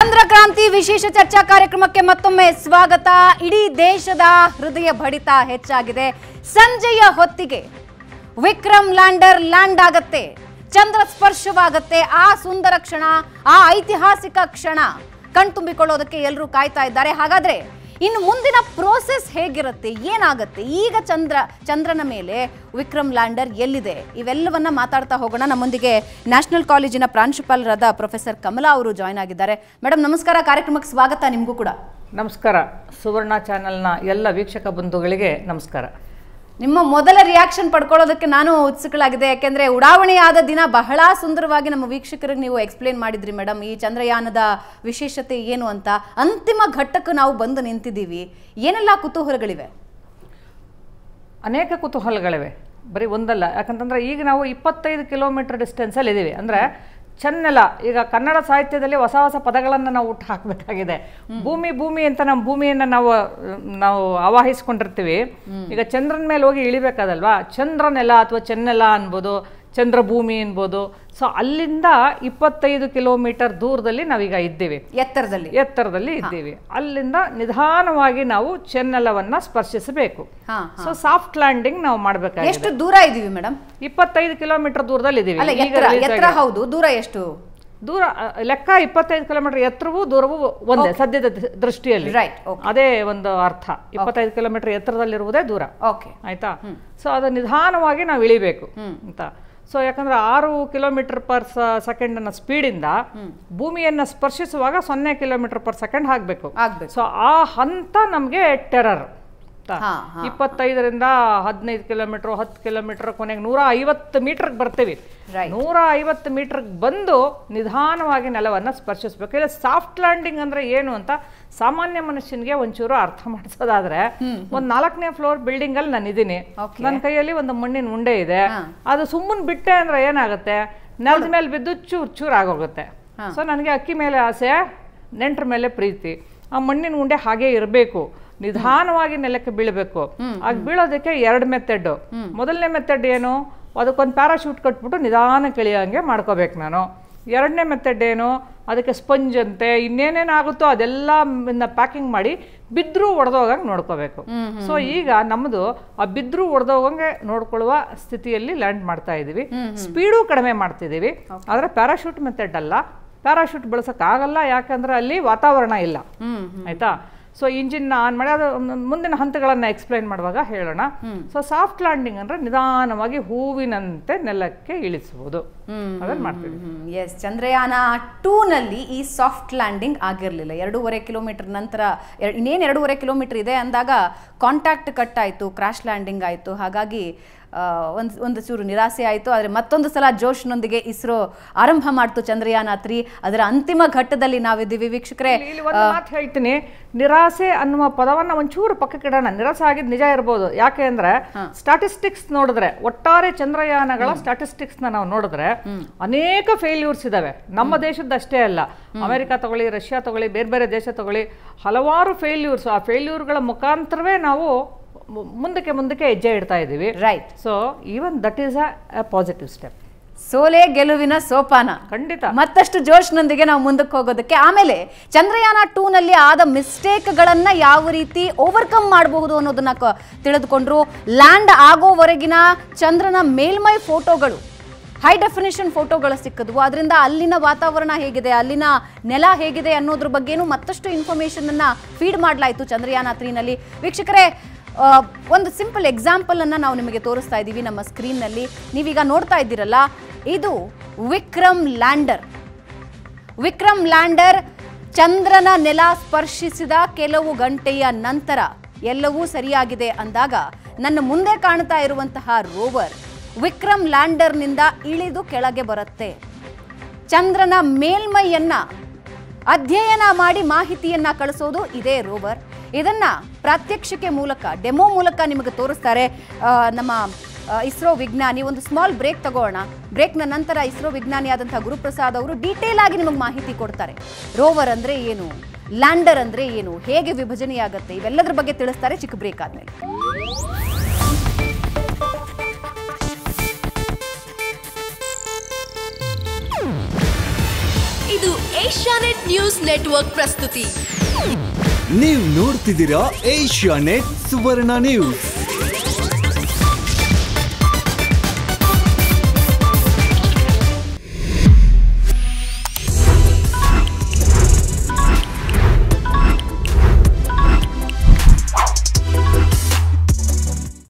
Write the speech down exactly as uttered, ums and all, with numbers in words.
ಚಂದ್ರಕ್ರಾಂತಿ ವಿಶೇಷ ಚರ್ಚಾ ಕಾರ್ಯಕ್ರಮಕ್ಕೆ ಮತ್ತೊಮ್ಮೆ ಸ್ವಾಗತ. ಇಡೀ ದೇಶದ ಹೃದಯ ಬಡಿತ ಹೆಚ್ಚಾಗಿದೆ. ಸಂಜೆಯ ಹೊತ್ತಿಗೆ ವಿಕ್ರಮ್ ಲ್ಯಾಂಡರ್ ಲ್ಯಾಂಡ್ ಆಗತ್ತೆ, ಚಂದ್ರ ಸ್ಪರ್ಶವಾಗತ್ತೆ. ಆ ಸುಂದರ ಕ್ಷಣ, ಆ ಐತಿಹಾಸಿಕ ಕ್ಷಣ ಕಣ್ತುಂಬಿಕೊಳ್ಳೋದಕ್ಕೆ ಎಲ್ಲರೂ ಕಾಯ್ತಾ ಇದ್ದಾರೆ. ಹಾಗಾದ್ರೆ ಇನ್ನು ಮುಂದಿನ ಪ್ರೋಸೆಸ್ ಹೇಗಿರುತ್ತೆ, ಏನಾಗುತ್ತೆ, ಈಗ ಚಂದ್ರ ಚಂದ್ರನ ಮೇಲೆ ವಿಕ್ರಮ್ ಲ್ಯಾಂಡರ್ ಎಲ್ಲಿದೆ, ಇವೆಲ್ಲವನ್ನ ಮಾತಾಡ್ತಾ ಹೋಗೋಣ. ನಮ್ಮೊಂದಿಗೆ ನ್ಯಾಷನಲ್ ಕಾಲೇಜಿನ ಪ್ರಾಂಶುಪಾಲರಾದ ಪ್ರೊಫೆಸರ್ ಕಮಲಾ ಅವರು ಜಾಯ್ನ್ ಆಗಿದ್ದಾರೆ. ಮೇಡಮ್ ನಮಸ್ಕಾರ, ಕಾರ್ಯಕ್ರಮಕ್ಕೆ ಸ್ವಾಗತ. ನಿಮಗೂ ಕೂಡ ನಮಸ್ಕಾರ. ಸುವರ್ಣ ಚಾನೆಲ್ನ ಎಲ್ಲ ವೀಕ್ಷಕ ಬಂಧುಗಳಿಗೆ ನಮಸ್ಕಾರ. ನಿಮ್ಮ ಮೊದಲ ರಿಯಾಕ್ಷನ್ ಪಡ್ಕೊಳ್ಳೋದಕ್ಕೆ ನಾನು ಉತ್ಸುಕಳಾಗಿದೆ. ಯಾಕೆಂದ್ರೆ ಉಡಾವಣೆ ಆದ ದಿನ ಬಹಳ ಸುಂದರವಾಗಿ ನಮ್ಮ ವೀಕ್ಷಕರಿಗೆ ನೀವು ಎಕ್ಸ್ಪ್ಲೇನ್ ಮಾಡಿದ್ರಿ ಮೇಡಮ್, ಈ ಚಂದ್ರಯಾನದ ವಿಶೇಷತೆ ಏನು ಅಂತ. ಅಂತಿಮ ಘಟ್ಟಕ್ಕೆ ನಾವು ಬಂದು ನಿಂತಿದ್ದೀವಿ. ಏನೆಲ್ಲ ಕುತೂಹಲಗಳಿವೆ? ಅನೇಕ ಕುತೂಹಲಗಳಿವೆ, ಬರೀ ಒಂದಲ್ಲ. ಯಾಕಂತಂದ್ರೆ ಈಗ ನಾವು ಇಪ್ಪತ್ತೈದು ಕಿಲೋಮೀಟರ್ ಡಿಸ್ಟೆನ್ಸಲ್ಲಿ ಇದ್ದೀವಿ. ಅಂದರೆ ಚೆನ್ನೆಲ, ಈಗ ಕನ್ನಡ ಸಾಹಿತ್ಯದಲ್ಲಿ ಹೊಸ ಹೊಸ ಪದಗಳನ್ನು ನಾವು ಹುಟ್ಟು ಹಾಕಬೇಕಾಗಿದೆ. ಭೂಮಿ ಭೂಮಿ ಅಂತ ನಮ್ಮ ಭೂಮಿಯನ್ನು ನಾವು ನಾವು ಆವಾಹಿಸ್ಕೊಂಡಿರ್ತೀವಿ. ಈಗ ಚಂದ್ರನ ಮೇಲೆ ಹೋಗಿ ಇಳಿಬೇಕಾದಲ್ವಾ, ಚಂದ್ರನೆಲ ಅಥವಾ ಚೆನ್ನೆಲ ಅನ್ಬೋದು, ಚಂದ್ರಭೂಮಿ ಅನ್ಬೋದು. ಸೊ ಅಲ್ಲಿಂದ ಇಪ್ಪತ್ತೈದು ಕಿಲೋಮೀಟರ್ ದೂರದಲ್ಲಿ ನಾವೀಗ ಇದ್ದೀವಿ, ಎತ್ತರದಲ್ಲಿ ಎತ್ತರದಲ್ಲಿ ಇದ್ದೀವಿ. ಅಲ್ಲಿಂದ ನಿಧಾನವಾಗಿ ನಾವು ಚೆನ್ನೆಲವನ್ನ ಸ್ಪರ್ಶಿಸಬೇಕು. ಸೊ ಸಾಫ್ಟ್ ಲ್ಯಾಂಡಿಂಗ್ ನಾವು ಮಾಡಬೇಕಾಗಿದೆ. ಎಷ್ಟು ದೂರ ಇದೀವಿ ಮೇಡಮ್? ಇಪ್ಪತ್ತೈದು ಕಿಲೋಮೀಟರ್ ದೂರದಲ್ಲಿ ಇದೀವಿ. ಎತ್ತರ ಹೌದು, ದೂರ ಎಷ್ಟು? ದೂರ ಲೆಕ್ಕ ಇಪ್ಪತ್ತೈದು ಕಿಲೋಮೀಟರ್ ಎತ್ತರವೂ ದೂರವೂ ಒಂದೇ ಸದ್ಯದ ದೃಷ್ಟಿಯಲ್ಲಿ. ಅದೇ ಒಂದು ಅರ್ಥ. ಇಪ್ಪತ್ತೈದು ಕಿಲೋಮೀಟರ್ ಎತ್ತರದಲ್ಲಿರುವುದೇ ದೂರ. ಆಯ್ತಾ? ಸೊ ಅದು ನಿಧಾನವಾಗಿ ನಾವು ಇಳಿಬೇಕು ಅಂತ. ಸೊ ಯಾಕಂದ್ರೆ ಆರು ಕಿಲೋಮೀಟರ್ ಪರ್ ಸೆಕೆಂಡ್ ಅನ್ನ ಸ್ಪೀಡಿಂದ ಭೂಮಿಯನ್ನ ಸ್ಪರ್ಶಿಸುವಾಗ ಸೊನ್ನೆ ಕಿಲೋಮೀಟರ್ ಪರ್ ಸೆಕೆಂಡ್ ಆಗ್ಬೇಕು. ಸೊ ಆ ಹಂತ ನಮ್ಗೆ ಟೆರರ್. ಇಪ್ಪತ್ತೈದರಿಂದ ಹದಿನೈದು ಕಿಲೋಮೀಟರ್, ಹತ್ತು ಕಿಲೋಮೀಟರ್, ಕೊನೆಗೆ ನೂರ ಐವತ್ತು ಮೀಟರ್ಗೆ ಬರ್ತೀವಿ. ನೂರ ಐವತ್ತು ಮೀಟರ್ಗೆ ಬಂದು ನಿಧಾನವಾಗಿ ನೆಲವನ್ನ ಸ್ಪರ್ಶಿಸ್ಬೇಕು. ಇಲ್ಲ ಸಾಫ್ಟ್ ಲ್ಯಾಂಡಿಂಗ್ ಅಂದ್ರೆ ಏನು ಅಂತ ಸಾಮಾನ್ಯ ಮನುಷ್ಯನಿಗೆ ಒಂಚೂರು ಅರ್ಥ ಮಾಡಿಸೋದಾದ್ರೆ, ಒಂದ್ ನಾಲ್ಕನೇ ಫ್ಲೋರ್ ಬಿಲ್ಡಿಂಗ್ ಅಲ್ಲಿ ನಾನು ಇದೀನಿ, ನನ್ನ ಕೈಯಲ್ಲಿ ಒಂದು ಮಣ್ಣಿನ ಉಂಡೆ ಇದೆ. ಅದು ಸುಮ್ಮನೆ ಬಿಟ್ಟೆ ಅಂದ್ರೆ ಏನಾಗುತ್ತೆ, ನೆಲದ ಮೇಲೆ ಬಿದ್ದು ಚೂರ್ ಚೂರ್ ಆಗೋಗುತ್ತೆ. ಸೊ ನನಗೆ ಅಕ್ಕಿ ಮೇಲೆ ಆಸೆ, ನೆಂಟರ ಮೇಲೆ ಪ್ರೀತಿ. ಆ ಮಣ್ಣಿನ ಉಂಡೆ ಹಾಗೆ ಇರಬೇಕು, ನಿಧಾನವಾಗಿ ನೆಲಕ್ಕೆ ಬೀಳಬೇಕು. ಆಗ ಬೀಳೋದಕ್ಕೆ ಎರಡು ಮೆಥಡ್. ಮೊದಲನೇ ಮೆಥಡ್ ಏನು, ಅದಕ್ಕೊಂದು ಪ್ಯಾರಾಶೂಟ್ ಕಟ್ಬಿಟ್ಟು ನಿಧಾನಕ್ಕೆ ಇಳಿಯೋಂಗೆ ಮಾಡ್ಕೋಬೇಕು ನಾನು. ಎರಡನೇ ಮೆಥಡ್ ಏನು, ಅದಕ್ಕೆ ಸ್ಪಂಜ್ ಅಂತೆ ಇನ್ನೇನೇನಾಗುತ್ತೋ ಅದೆಲ್ಲ ಪ್ಯಾಕಿಂಗ್ ಮಾಡಿ ಬಿದ್ರೂ ಒಡೆದೋಗಂಗೆ ನೋಡ್ಕೋಬೇಕು. ಸೊ ಈಗ ನಮ್ಮದು ಆ ಬಿದ್ರೂ ಒಡೆದೋಗಂಗೆ ನೋಡ್ಕೊಳ್ಳುವ ಸ್ಥಿತಿಯಲ್ಲಿ ಲ್ಯಾಂಡ್ ಮಾಡ್ತಾ ಇದೀವಿ. ಸ್ಪೀಡು ಕಡಿಮೆ ಮಾಡ್ತಿದ್ದೀವಿ. ಆದರೆ ಪ್ಯಾರಾಶೂಟ್ ಮೆಥಡ್ ಅಲ್ಲ, ಪ್ಯಾರಾಶೂಟ್ ಬಳಸೋಕ್ಕಾಗಲ್ಲ, ಯಾಕಂದ್ರೆ ಅಲ್ಲಿ ವಾತಾವರಣ ಇಲ್ಲ. ಆಯ್ತಾ? ಸೊ ಇಂಜಿನ್ ಆನ್ ಮಾಡಿ ಅದು ಮುಂದಿನ ಹಂತಗಳನ್ನು ಎಕ್ಸ್ಪ್ಲೈನ್ ಮಾಡುವಾಗ ಹೇಳೋಣ. ಸೊ ಸಾಫ್ಟ್ ಲ್ಯಾಂಡಿಂಗ್ ಅಂದ್ರೆ ನಿಧಾನವಾಗಿ ಹೂವಿನಂತೆ ನೆಲಕ್ಕೆ ಇಳಿಸುವುದು, ಅದನ್ನು ಮಾಡ್ತೀವಿ. ಎಸ್, ಚಂದ್ರಯಾನ ಟೂ ನಲ್ಲಿ ಈ ಸಾಫ್ಟ್ ಲ್ಯಾಂಡಿಂಗ್ ಆಗಿರಲಿಲ್ಲ. ಎರಡೂವರೆ ಕಿಲೋಮೀಟರ್ ನಂತರ ಇನ್ನೇನು ಎರಡೂವರೆ ಕಿಲೋಮೀಟರ್ ಇದೆ ಅಂದಾಗ ಕಾಂಟ್ಯಾಕ್ಟ್ ಕಟ್ ಆಯಿತು, ಕ್ರಾಶ್ ಲ್ಯಾಂಡಿಂಗ್ ಆಯಿತು. ಹಾಗಾಗಿ ಒಂದು ಒಂದು ಚೂರು ನಿರಾಸೆ ಆಯಿತು. ಆದರೆ ಮತ್ತೊಂದು ಸಲ ಜೋಶ್ನೊಂದಿಗೆ ಇಸ್ರೋ ಆರಂಭ ಮಾಡ್ತು ಚಂದ್ರಯಾನ ತ್ರೀ. ಅದರ ಅಂತಿಮ ಘಟ್ಟದಲ್ಲಿ ನಾವಿದ್ದೀವಿ ವೀಕ್ಷಕರೇ. ಮಾತು ಹೇಳ್ತೀನಿ, ನಿರಾಸೆ ಅನ್ನುವ ಪದವನ್ನ ಒಂಚೂರು ಪಕ್ಕಕ್ಕೆ ಇಡೋಣ. ನಿರಾಸೆ ಆಗಿದ್ದು ನಿಜ ಇರ್ಬೋದು. ಯಾಕೆ ಅಂದ್ರೆ ಸ್ಟಾಟಿಸ್ಟಿಕ್ಸ್ ನೋಡಿದ್ರೆ, ಒಟ್ಟಾರೆ ಚಂದ್ರಯಾನಗಳ ಸ್ಟಾಟಿಸ್ಟಿಕ್ಸ್ ನ ನಾವು ನೋಡಿದ್ರೆ ಅನೇಕ ಫೇಲ್ಯೂರ್ಸ್ ಇದಾವೆ. ನಮ್ಮ ದೇಶದ್ದಷ್ಟೇ ಅಲ್ಲ, ಅಮೆರಿಕ ತಗೊಳ್ಳಿ, ರಷ್ಯಾ ತಗೊಳ್ಳಿ, ಬೇರೆ ಬೇರೆ ದೇಶ ತಗೊಳ್ಳಿ, ಹಲವಾರು ಫೇಲ್ಯೂರ್ಸ್. ಆ ಫೇಲ್ಯೂರ್ಗಳ ಮುಖಾಂತರವೇ ನಾವು ಮುಂದಕ್ಕೆ ಮುಂದಕ್ಕೆ ಹೆಜ್ಜೆ ಇಡ್ತಾ ಇದ್ದೀವಿ. Right. So even that is a positive step. ಸೋಲೆ ಗೆಲುವಿನ ಸೋಪಾನ. ಖಂಡಿತ. ಮತ್ತಷ್ಟು ಜೋಶ್ನೊಂದಿಗೆ ನಾವು ಮುಂದಕ್ಕೆ ಹೋಗೋದಕ್ಕೆ. ಆಮೇಲೆ ಚಂದ್ರಯಾನ ಟೂ ನಲ್ಲಿ ಆದ ಮಿಸ್ಟೇಕ್ಗಳನ್ನ ಯಾವ ರೀತಿ ಓವರ್ಕಮ್ ಮಾಡಬಹುದು ಅನ್ನೋದನ್ನ ತಿಳಿದುಕೊಂಡ್ರು. ಲ್ಯಾಂಡ್ ಆಗೋವರೆಗಿನ ಚಂದ್ರನ ಮೇಲ್ಮೈ ಫೋಟೋಗಳು, ಹೈ ಡೆಫಿನಿಷನ್ ಫೋಟೋಗಳು ಸಿಕ್ಕಿದ್ವು. ಅದರಿಂದ ಅಲ್ಲಿನ ವಾತಾವರಣ ಹೇಗಿದೆ, ಅಲ್ಲಿನ ನೆಲ ಹೇಗಿದೆ ಅನ್ನೋದ್ರ ಬಗ್ಗೆನೂ ಮತ್ತಷ್ಟು ಇನ್ಫಾರ್ಮೇಶನ್ ಅನ್ನ ಫೀಡ್ ಮಾಡಲಾಯಿತು ಚಂದ್ರಯಾನ ತ್ರೀ ನಲ್ಲಿ. ವೀಕ್ಷಕರೇ, ಒಂದು ಸಿಂಪಲ್ ಎಕ್ಸಾಂಪಲ್ ಅನ್ನ ನಾವು ನಿಮಗೆ ತೋರಿಸ್ತಾ ಇದ್ದೀವಿ ನಮ್ಮ ಸ್ಕ್ರೀನ್ ನಲ್ಲಿ. ನೀವೀಗ ನೋಡ್ತಾ ಇದ್ದೀರಲ್ಲ, ಇದು ವಿಕ್ರಮ್ ಲ್ಯಾಂಡರ್. ವಿಕ್ರಮ್ ಲ್ಯಾಂಡರ್ ಚಂದ್ರನ ನೆಲ ಸ್ಪರ್ಶಿಸಿದ ಕೆಲವು ಗಂಟೆಯ ನಂತರ ಎಲ್ಲವೂ ಸರಿಯಾಗಿದೆ ಅಂದಾಗ ನನ್ನ ಮುಂದೆ ಕಾಣ್ತಾ ಇರುವಂತಹ ರೋವರ್ ವಿಕ್ರಮ್ ಲ್ಯಾಂಡರ್ನಿಂದ ಇಳಿದು ಕೆಳಗೆ ಬರುತ್ತೆ. ಚಂದ್ರನ ಮೇಲ್ಮೈಯನ್ನ ಅಧ್ಯಯನ ಮಾಡಿ ಮಾಹಿತಿಯನ್ನ ಕಳಿಸೋದು ಇದೇ ರೋವರ್. ಇದನ್ನ ಪ್ರಾತ್ಯಕ್ಷಿಕೆ ಮೂಲಕ, ಡೆಮೋ ಮೂಲಕ ನಿಮಗೆ ತೋರಿಸ್ತಾರೆ ನಮ್ಮ ಇಸ್ರೋ ವಿಜ್ಞಾನಿ. ಒಂದು ಸ್ಮಾಲ್ ಬ್ರೇಕ್ ತಗೋಣ. ಬ್ರೇಕ್ನ ನಂತರ ಇಸ್ರೋ ವಿಜ್ಞಾನಿಯಾದಂತಹ ಗುರುಪ್ರಸಾದ್ ಅವರು ಡೀಟೇಲ್ ಆಗಿ ನಿಮಗೆ ಮಾಹಿತಿ ಕೊಡ್ತಾರೆ. ರೋವರ್ ಅಂದ್ರೆ ಏನು, ಲ್ಯಾಂಡರ್ ಅಂದ್ರೆ ಏನು, ಹೇಗೆ ವಿಭಜನೆಯಾಗುತ್ತೆ, ಇವೆಲ್ಲದರ ಬಗ್ಗೆ ತಿಳಿಸ್ತಾರೆ ಚಿಕ್ಕ ಬ್ರೇಕ್ ಆದ್ಮೇಲೆ. ಇದು ಏಷ್ಯಾನೆಟ್ ನ್ಯೂಸ್ ನೆಟ್ವರ್ಕ್ ಪ್ರಸ್ತುತಿ. ನೀವು ನೋಡ್ತಿದ್ದೀರಾ ಏಷ್ಯಾ ನೆಟ್ ಸುವರ್ಣ ನ್ಯೂಸ್.